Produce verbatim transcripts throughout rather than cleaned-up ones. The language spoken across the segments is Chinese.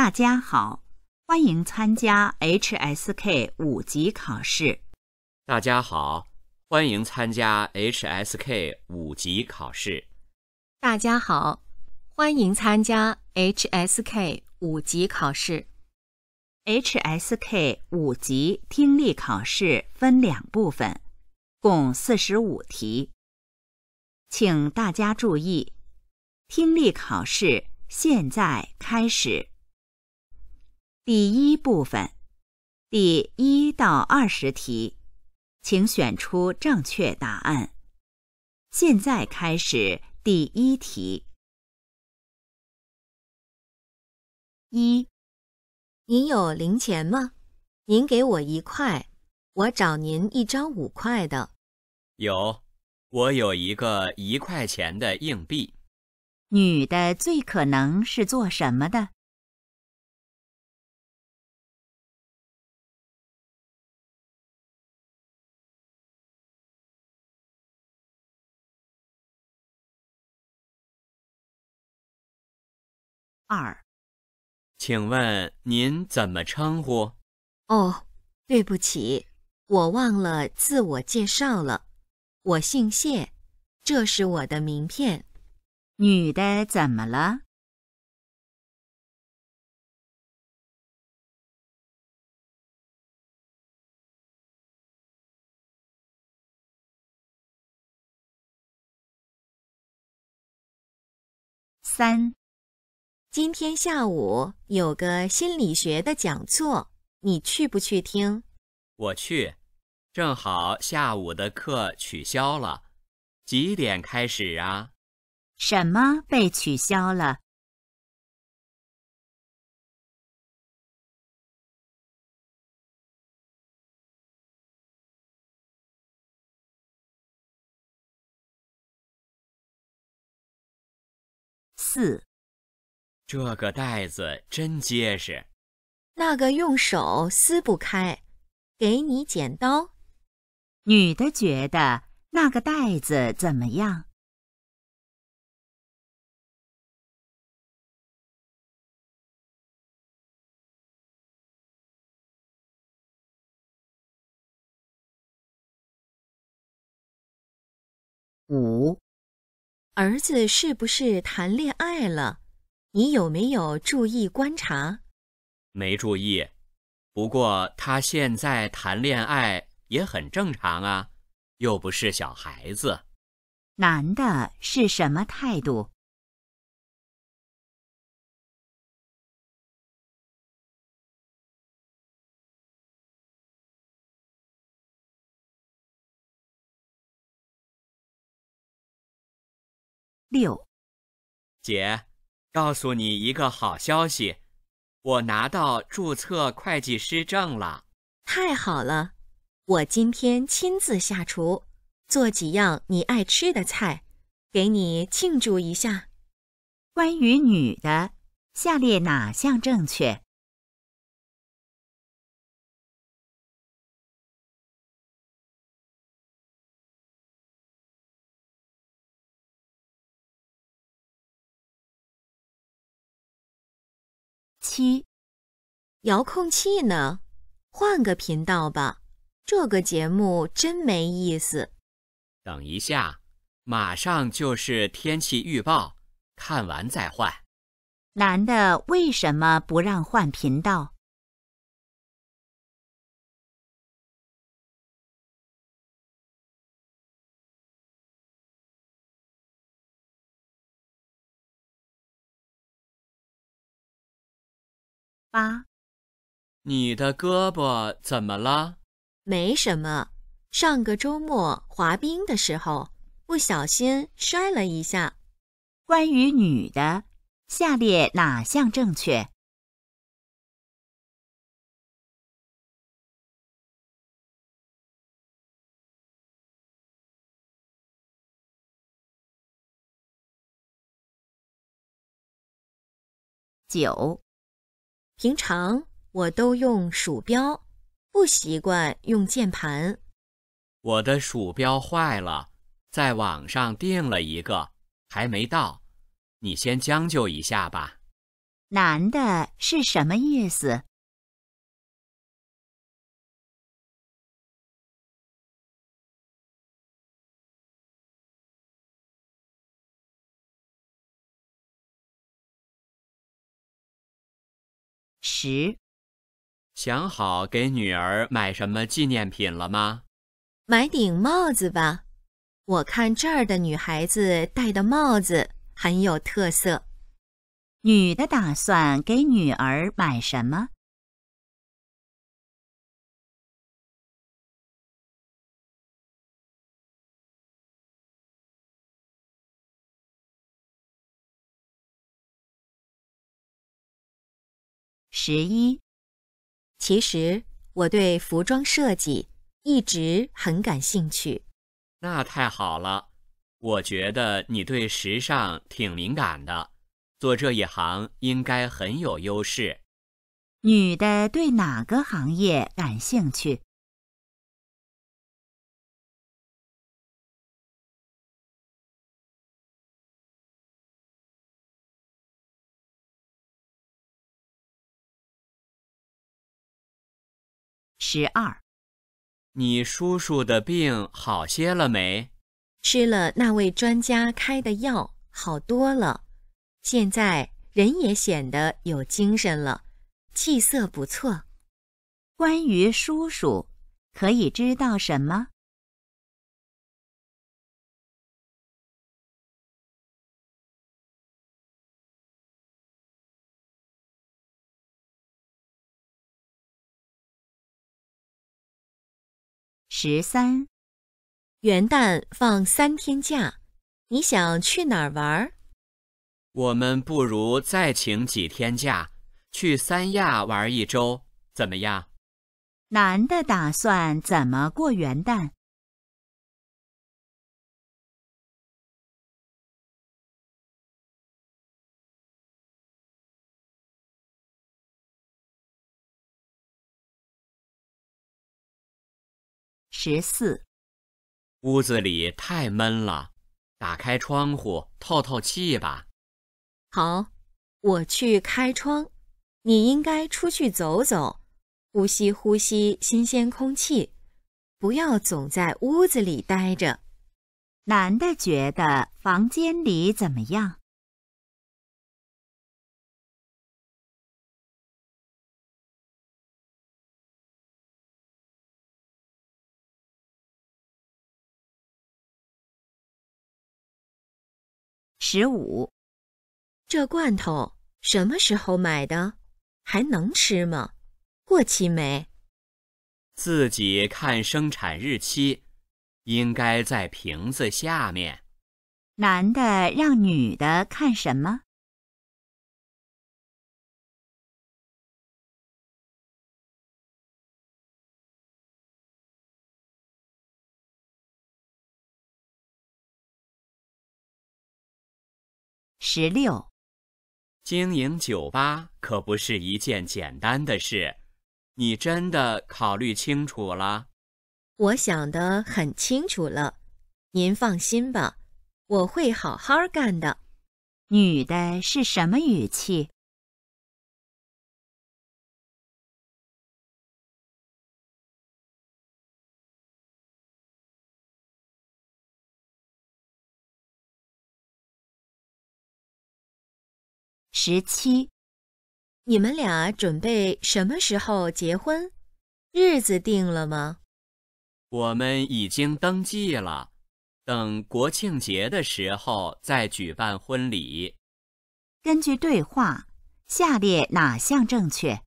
大家好，欢迎参加 H S K 五级考试。 大家好，欢迎参加 H S K 五级考试。 大家好，欢迎参加 H S K 五级考试。 H S K 五级听力考试分两部分，共四十五题。请大家注意，听力考试现在开始。第一部分，第一到二十题，请选出正确答案。现在开始第一题。一， 您有零钱吗？您给我一块，我找您一张五块的。 有，我有一个一块钱的硬币。 女的最可能是做什么的？二， 请问您怎么称呼？ 哦，对不起，我忘了自我介绍了。我姓谢，这是我的名片。 女的怎么了？三， 今天下午有个心理学的讲座，你去不去听？ 我去，正好下午的课取消了。几点开始啊？ 什么被取消了？四， 这个袋子真结实。 那个用手撕不开，给你剪刀。 女的觉得那个袋子怎么样？五， 儿子是不是谈恋爱了？你有没有注意观察？ 没注意，不过他现在谈恋爱也很正常啊，又不是小孩子。 男的是什么态度？六， 姐，告诉你一个好消息，我拿到注册会计师证了。 太好了，我今天亲自下厨，做几样你爱吃的菜，给你庆祝一下。 关于女的，下列哪项正确？七， 遥控器呢？换个频道吧，这个节目真没意思。 等一下，马上就是天气预报，看完再换。 男的为什么不让换频道？八， 你的胳膊怎么了？ 没什么，上个周末滑冰的时候，不小心摔了一下。 关于女的，下列哪项正确？九， 平常我都用鼠标，不习惯用键盘。 我的鼠标坏了，在网上订了一个，还没到，你先将就一下吧。 男的是什么意思？十。 想好给女儿买什么纪念品了吗？ 买顶帽子吧，我看这儿的女孩子戴的帽子很有特色。 女的打算给女儿买什么？十一。 其实我对服装设计一直很感兴趣。 那太好了，我觉得你对时尚挺敏感的，做这一行应该很有优势。 女的对哪个行业感兴趣？十二。 你叔叔的病好些了没？ 吃了那位专家开的药，好多了。现在人也显得有精神了，气色不错。 关于叔叔，可以知道什么？十三。 元旦放三天假，你想去哪儿玩？ 我们不如再请几天假，去三亚玩一周，怎么样？ 男的打算怎么过元旦？十四。 屋子里太闷了，打开窗户透透气吧。 好，我去开窗，你应该出去走走，呼吸呼吸新鲜空气，不要总在屋子里待着。 男的觉得房间里怎么样？十五。 这罐头什么时候买的？还能吃吗？过期没？ 自己看生产日期，应该在瓶子下面。 男的让女的看什么？十六。 经营酒吧可不是一件简单的事，你真的考虑清楚了？ 我想得很清楚了，您放心吧，我会好好干的。 女的是什么语气？十七。 你们俩准备什么时候结婚？日子定了吗？ 我们已经登记了，等国庆节的时候再举办婚礼。 根据对话，下列哪项正确？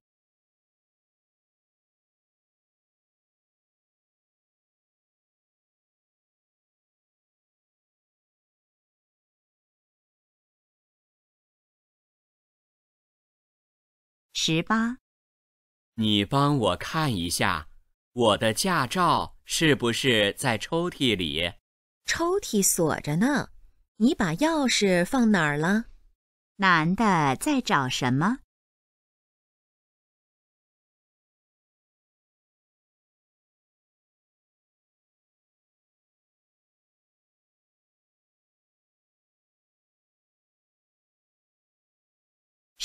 十八。 你帮我看一下，我的驾照是不是在抽屉里？ 抽屉锁着呢，你把钥匙放哪儿了？ 男的在找什么？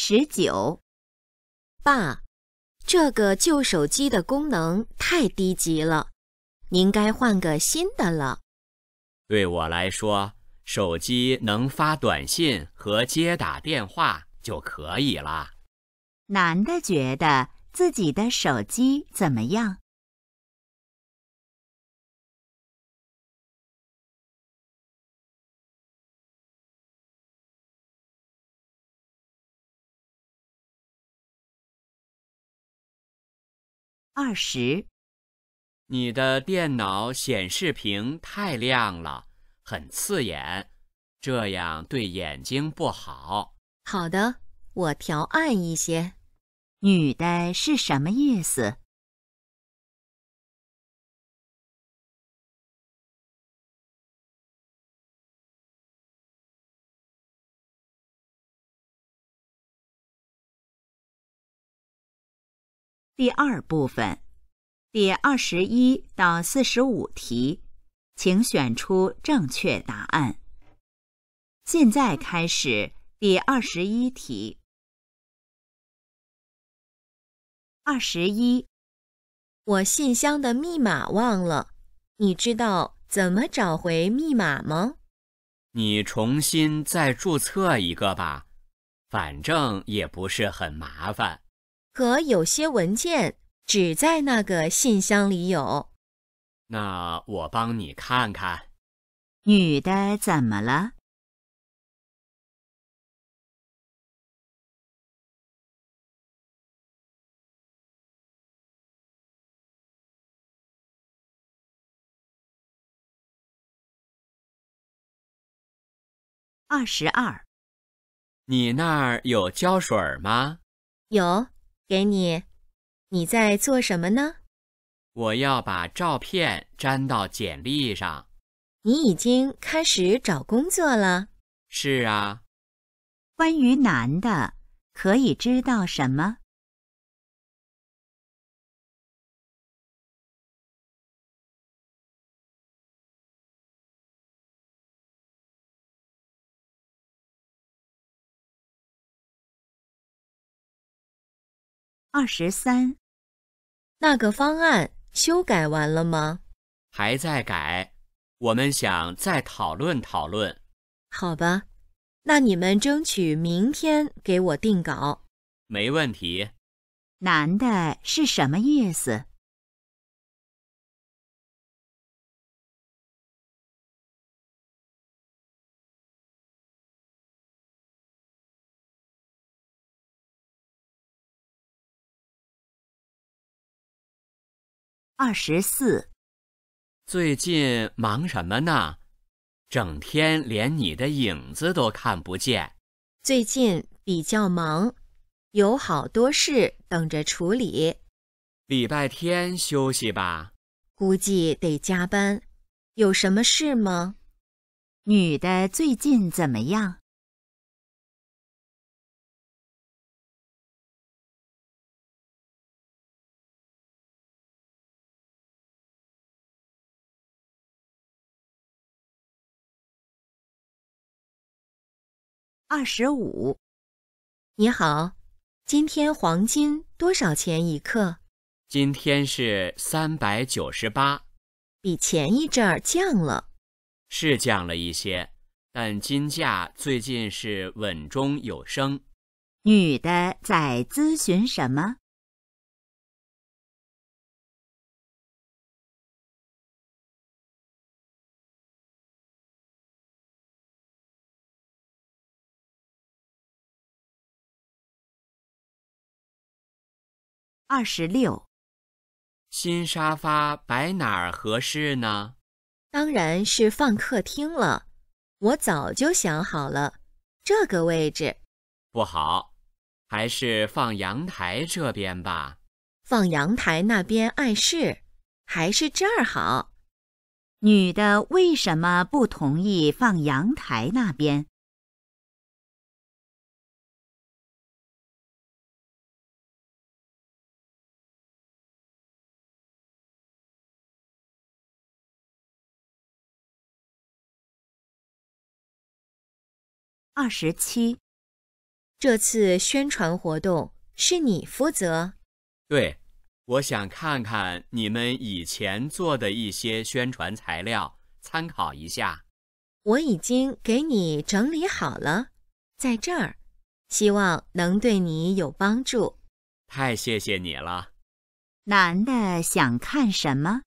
十九。 爸，这个旧手机的功能太低级了，您该换个新的了。 对我来说，手机能发短信和接打电话就可以了。 男的觉得自己的手机怎么样？二十。 你的电脑显示屏太亮了，很刺眼，这样对眼睛不好。 好的，我调暗一些。 女的是什么意思？第二部分，第二十一到四十五题，请选出正确答案。现在开始第二十一题。二十一， 我信箱的密码忘了，你知道怎么找回密码吗？ 你重新再注册一个吧，反正也不是很麻烦。 可有些文件只在那个信箱里有。 那我帮你看看。 女的怎么了？二十二。 你那儿有胶水吗？ 有，给你。你在做什么呢？ 我要把照片粘到简历上。 你已经开始找工作了？ 是啊。 关于男的，可以知道什么？二十三。 那个方案修改完了吗？ 还在改，我们想再讨论讨论。 好吧，那你们争取明天给我定稿。 没问题。 男的是什么意思？二十四。 最近忙什么呢？整天连你的影子都看不见。 最近比较忙，有好多事等着处理。 礼拜天休息吧。 估计得加班。有什么事吗？ 女的最近怎么样？二十五。 你好，今天黄金多少钱一克？ 今天是三百九十八， 比前一阵儿降了。 是降了一些，但金价最近是稳中有升。 女的在咨询什么？二十六。 新沙发摆哪儿合适呢？ 当然是放客厅了，我早就想好了，这个位置。 不好，还是放阳台这边吧。 放阳台那边碍事，还是这儿好。 女的为什么不同意放阳台那边？二十七。 这次宣传活动是你负责？ 对，我想看看你们以前做的一些宣传材料，参考一下。 我已经给你整理好了，在这儿，希望能对你有帮助。 太谢谢你了。 男的想看什么？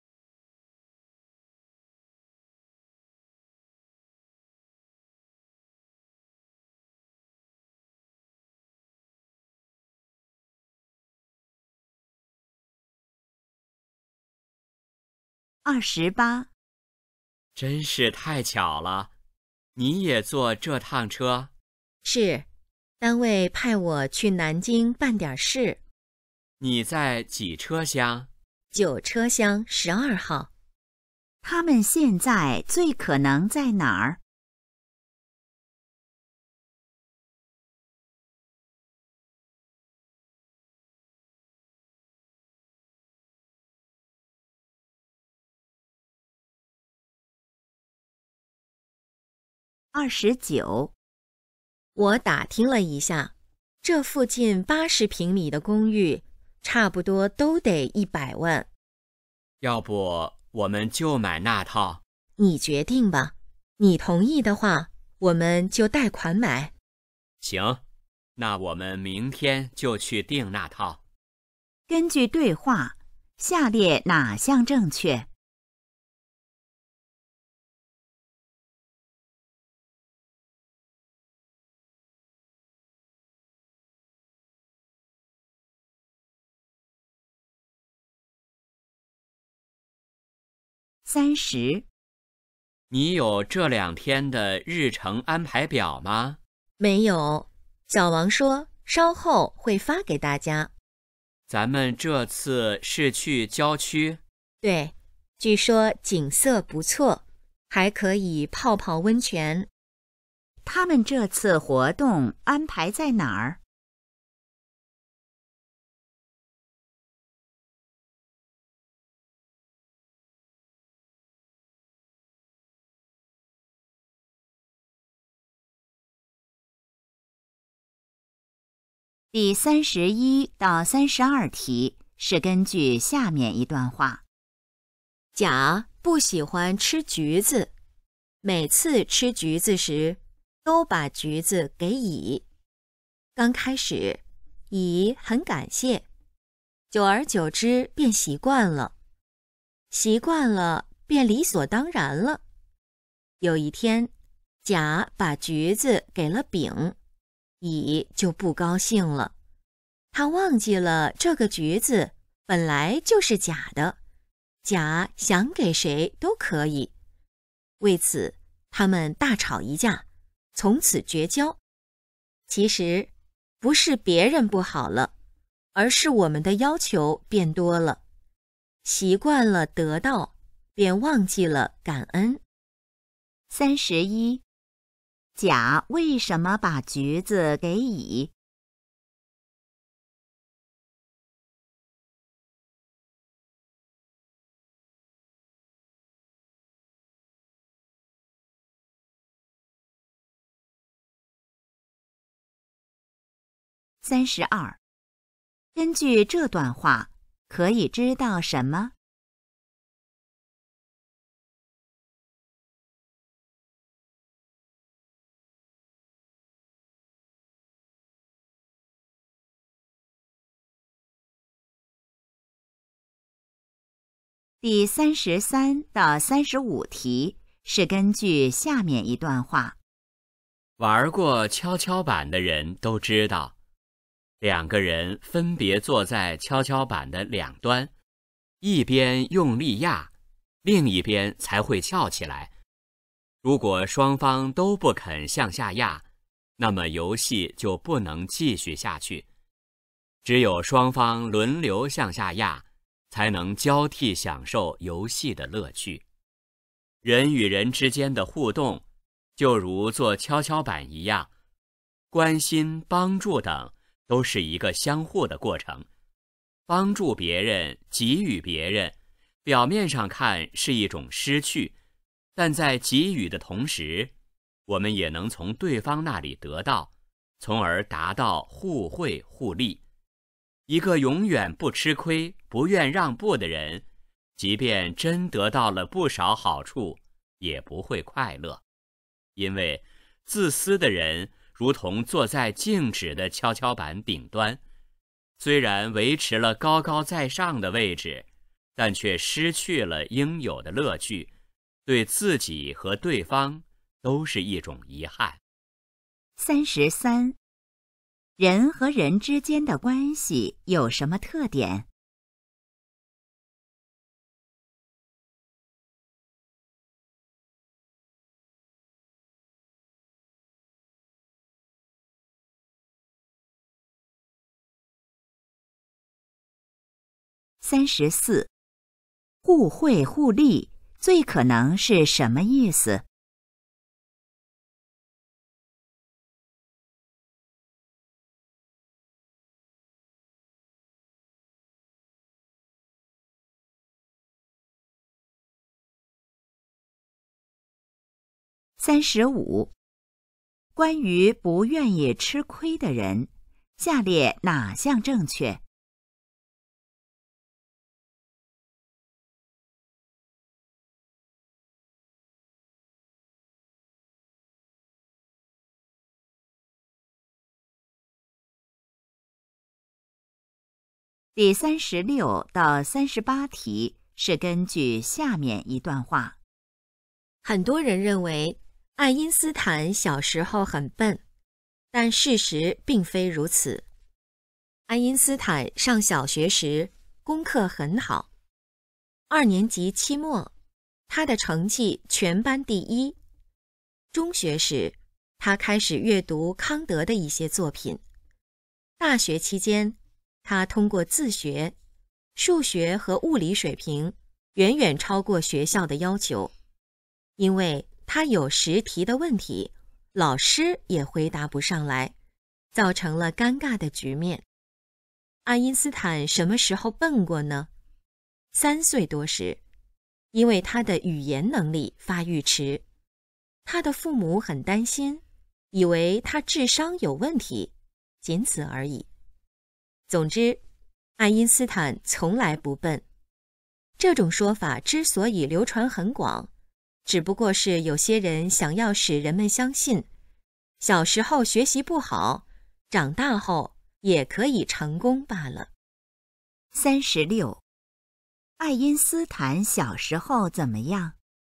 二十八。 真是太巧了，你也坐这趟车？ 是，单位派我去南京办点事。 你在几车厢？ 九车厢十二号。 他们现在最可能在哪儿？二十九。 我打听了一下，这附近八十平米的公寓，差不多都得一百万。 要不我们就买那套？ 你决定吧，你同意的话，我们就贷款买。 行，那我们明天就去订那套。 根据对话，下列哪项正确？三十。 你有这两天的日程安排表吗？ 没有，小王说稍后会发给大家。 咱们这次是去郊区？ 对，据说景色不错，还可以泡泡温泉。 他们这次活动安排在哪儿？第三十一到三十二题是根据下面一段话。 甲不喜欢吃橘子，每次吃橘子时都把橘子给乙。刚开始，乙很感谢，久而久之便习惯了，习惯了便理所当然了。有一天，甲把橘子给了丙，乙就不高兴了，他忘记了这个橘子本来就是甲的，甲想给谁都可以。为此，他们大吵一架，从此绝交。其实，不是别人不好了，而是我们的要求变多了，习惯了得到，便忘记了感恩。 三十一。甲为什么把橘子给乙？三十二。根据这段话，可以知道什么？第三十三到三十五题是根据下面一段话。 玩过跷跷板的人都知道，两个人分别坐在跷跷板的两端，一边用力压，另一边才会翘起来。如果双方都不肯向下压，那么游戏就不能继续下去。只有双方轮流向下压，才能交替享受游戏的乐趣。人与人之间的互动，就如做跷跷板一样，关心、帮助等都是一个相互的过程。帮助别人、给予别人，表面上看是一种失去，但在给予的同时，我们也能从对方那里得到， 从而达到互惠互利。一个永远不吃亏、不愿让步的人，即便真得到了不少好处，也不会快乐，因为自私的人如同坐在静止的跷跷板顶端，虽然维持了高高在上的位置，但却失去了应有的乐趣，对自己和对方都是一种遗憾。 三十三，人和人之间的关系有什么特点？三十四，互惠互利最可能是什么意思？三十五，关于不愿意吃亏的人，下列哪项正确？第三十六到三十八题是根据下面一段话。 很多人认为爱因斯坦小时候很笨，但事实并非如此。爱因斯坦上小学时功课很好，二年级期末，他的成绩全班第一。中学时，他开始阅读康德的一些作品。大学期间，他通过自学，数学和物理水平远远超过学校的要求。因为他有十题的问题，老师也回答不上来，造成了尴尬的局面。爱因斯坦什么时候笨过呢？三岁多时，因为他的语言能力发育迟，他的父母很担心，以为他智商有问题，仅此而已。总之，爱因斯坦从来不笨。这种说法之所以流传很广，只不过是有些人想要使人们相信，小时候学习不好，长大后也可以成功罢了。 三十六，爱因斯坦小时候怎么样？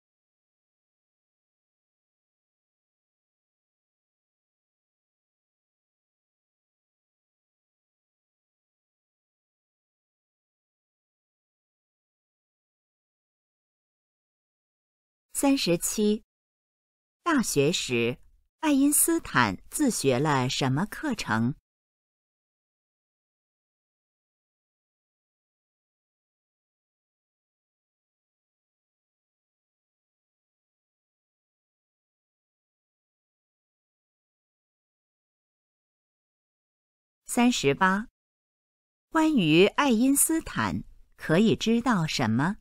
三十七，大学时，爱因斯坦自学了什么课程？三十八，关于爱因斯坦可以知道什么？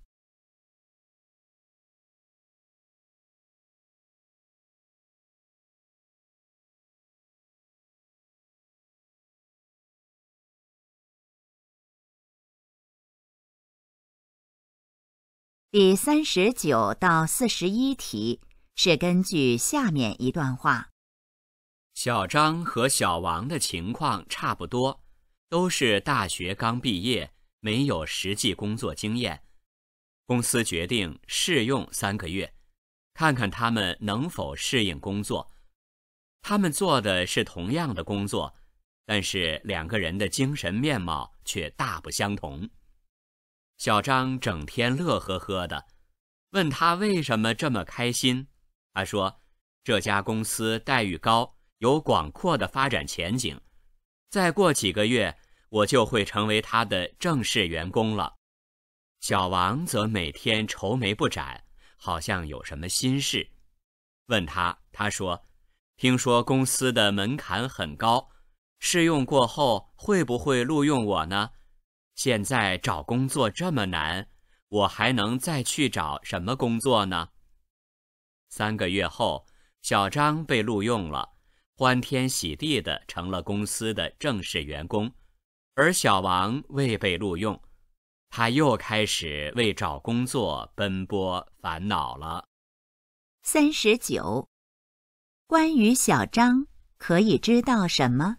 第三十九到四十一题是根据下面一段话。 小张和小王的情况差不多，都是大学刚毕业，没有实际工作经验。公司决定试用三个月，看看他们能否适应工作。他们做的是同样的工作，但是两个人的精神面貌却大不相同。小张整天乐呵呵的，问他为什么这么开心。他说，这家公司待遇高，有广阔的发展前景，再过几个月我就会成为他的正式员工了。小王则每天愁眉不展，好像有什么心事。问他，他说，听说公司的门槛很高，试用过后会不会录用我呢？现在找工作这么难，我还能再去找什么工作呢？三个月后，小张被录用了， 欢天喜地地成了公司的正式员工，而小王未被录用，他又开始为找工作奔波烦恼了。 三十九，关于小张可以知道什么？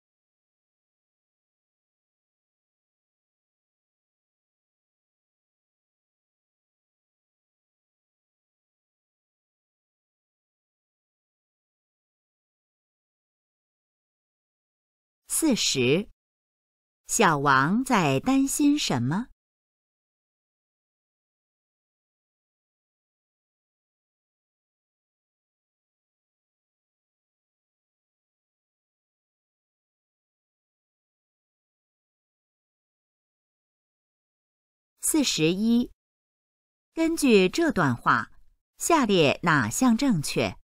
四十，小王在担心什么？四十一，根据这段话，下列哪项正确？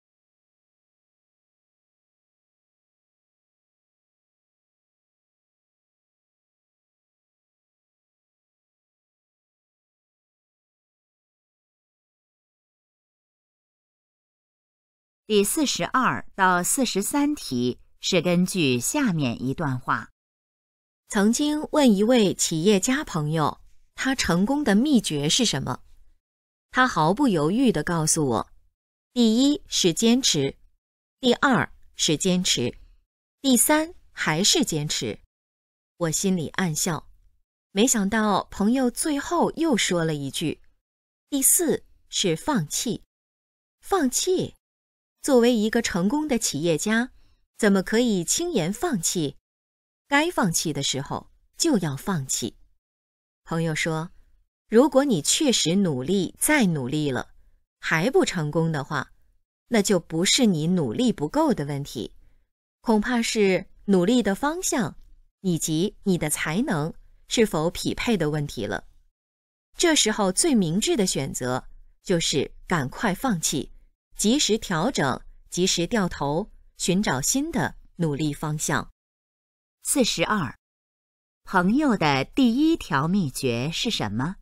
第四十二到四十三题是根据下面一段话。 曾经问一位企业家朋友，他成功的秘诀是什么？他毫不犹豫地告诉我，第一是坚持，第二是坚持，第三还是坚持。我心里暗笑，没想到朋友最后又说了一句，第四是放弃。放弃？作为一个成功的企业家，怎么可以轻言放弃？该放弃的时候就要放弃。朋友说，如果你确实努力再努力了，还不成功的话，那就不是你努力不够的问题，恐怕是努力的方向以及你的才能是否匹配的问题了。这时候最明智的选择就是赶快放弃，及时调整，及时掉头，寻找新的努力方向。 四十二，朋友的第一条秘诀是什么？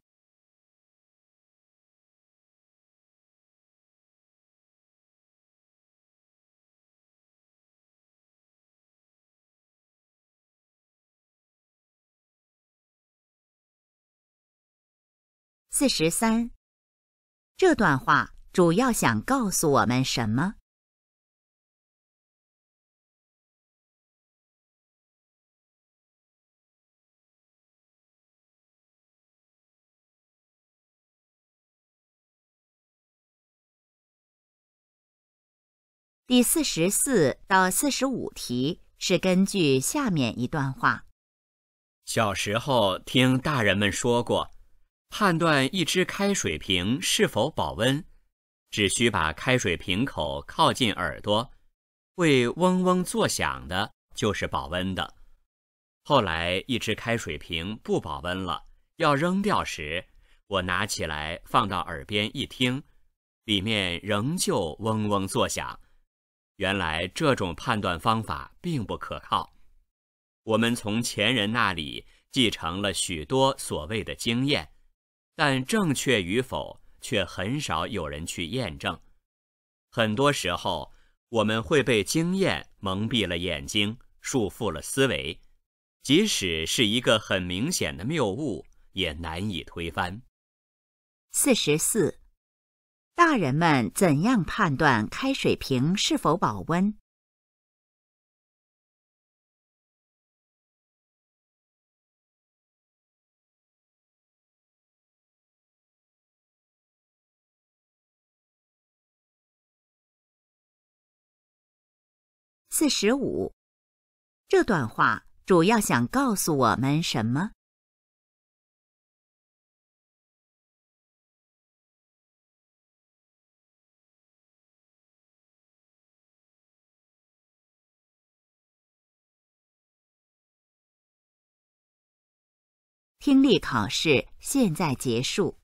四十三，这段话主要想告诉我们什么？第四十四到四十五题是根据下面一段话。 小时候听大人们说过，判断一只开水瓶是否保温，只需把开水瓶口靠近耳朵，会嗡嗡作响的，就是保温的。后来一只开水瓶不保温了，要扔掉时，我拿起来放到耳边一听，里面仍旧嗡嗡作响。原来这种判断方法并不可靠。我们从前人那里继承了许多所谓的经验，但正确与否却很少有人去验证。很多时候，我们会被经验蒙蔽了眼睛，束缚了思维，即使是一个很明显的谬误，也难以推翻。 四十四，大人们怎样判断开水瓶是否保温？四十五，这段话主要想告诉我们什么？听力考试现在结束。